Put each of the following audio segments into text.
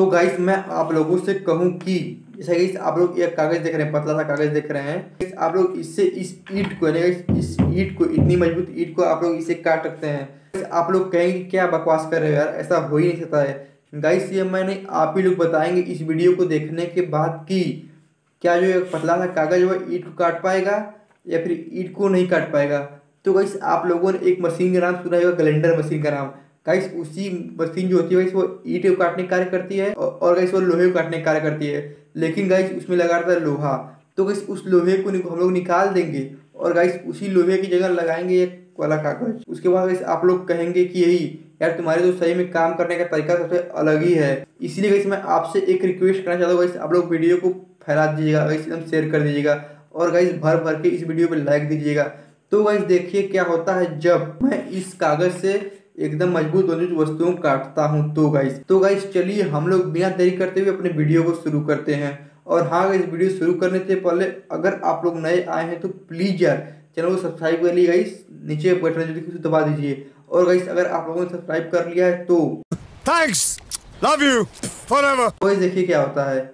तो गाइस मैं आप लोगों से कहूं कि जैसे गाइस आप लोग एक कागज देख रहे हैं, पतला सा कागज देख रहे हैं। गाइस आप लोग इससे इस ईंट को यानी गाइस इस ईंट को, इतनी मजबूत ईंट को आप लोग इसे काट सकते हैं। गाइस आप लोग कहेंगे कि क्या बकवास कर रहे हो यार, ऐसा हो ही नहीं सकता है। गाइस ये मैंने आप ही लोग बताएंगे इस वीडियो को देखने के बाद कि क्या जो एक पतला सा कागज वो ईंट को काट पाएगा या फिर ईंट को नहीं काट पाएगा। तो गाइस आप लोगों ने एक मशीन का नाम सुना होगा, ग्राइंडर मशीन का नाम। गाइस उसी मशीन जो होती है गाइस वो ईंट को काटने का कार्य करती है और गाइस वो लोहे को काटने का कार्य करती है। लेकिन गाइस उसमें लगा रहता है लोहा। तो गाइस उस लोहे को हम लोग निकाल देंगे और गाइस उसी लोहे की जगह लगाएंगे एक वाला कागज। उसके बाद गाइस आप लोग कहेंगे कि यही यार तुम्हारे तो सही में काम करने का तरीका सबसे अलग ही है। इसीलिए गाइस मैं आपसे एक रिक्वेस्ट करना चाहता हूँ, गाइस आप लोग वीडियो को फैला दीजिएगा, गाइस एकदम शेयर कर दीजिएगा और गाइस भर भर के इस वीडियो पे लाइक दीजिएगा। तो गाइस देखिए क्या होता है जब मैं इस कागज से एकदम मजबूत वस्तुओं को काटता हूं। तो गाइस चलिए हम लोग बिना देरी करते हुए अपने वीडियो को शुरू करते हैं। और हाँ गाइस, वीडियो शुरू करने से पहले अगर आप लोग नए आए हैं तो प्लीज यार चैनल को सब्सक्राइब कर लीजिए गाइस, नीचे बटन जो दबा दीजिए। और गाइस अगर आप लोगों ने सब्सक्राइब कर लिया है तो thanks, love you forever. Guys देखिए क्या होता है।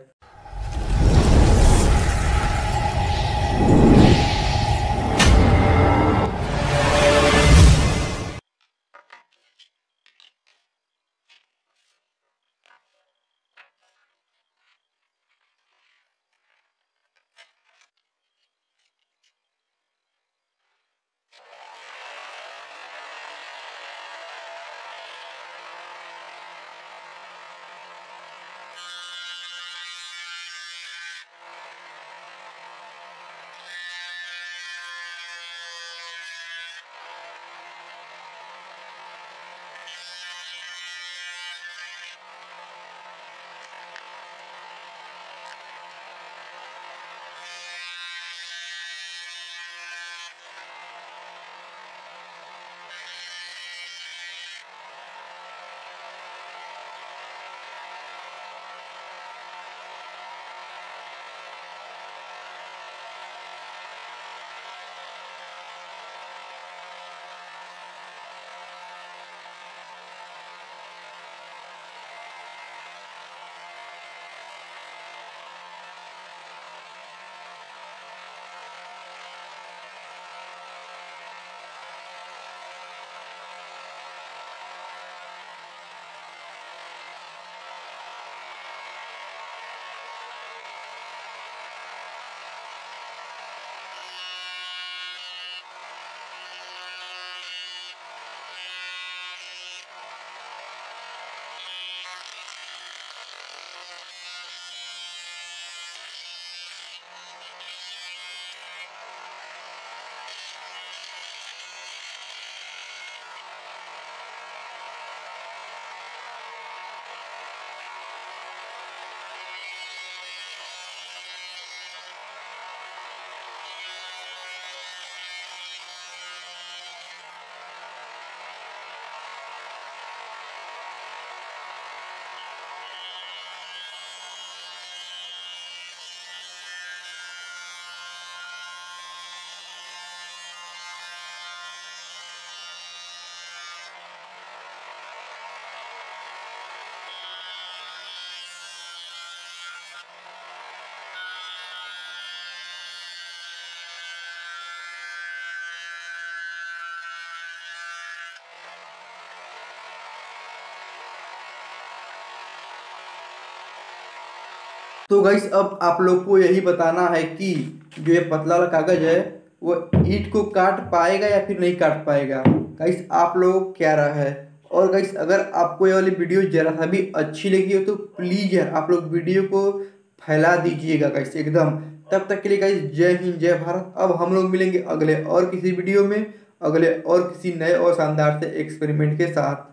तो गाइस अब आप लोग को यही बताना है कि जो ये पतला वाला कागज है वो ईंट को काट पाएगा या फिर नहीं काट पाएगा। गाइस आप लोग क्या रहा है। और गाइस अगर आपको ये वाली वीडियो जरा सा भी अच्छी लगी हो तो प्लीज यार आप लोग वीडियो को फैला दीजिएगा गाइस एकदम। तब तक के लिए गाइस जय हिंद जय भारत। अब हम लोग मिलेंगे अगले और किसी वीडियो में, अगले और किसी नए और शानदार से एक्सपेरिमेंट के साथ।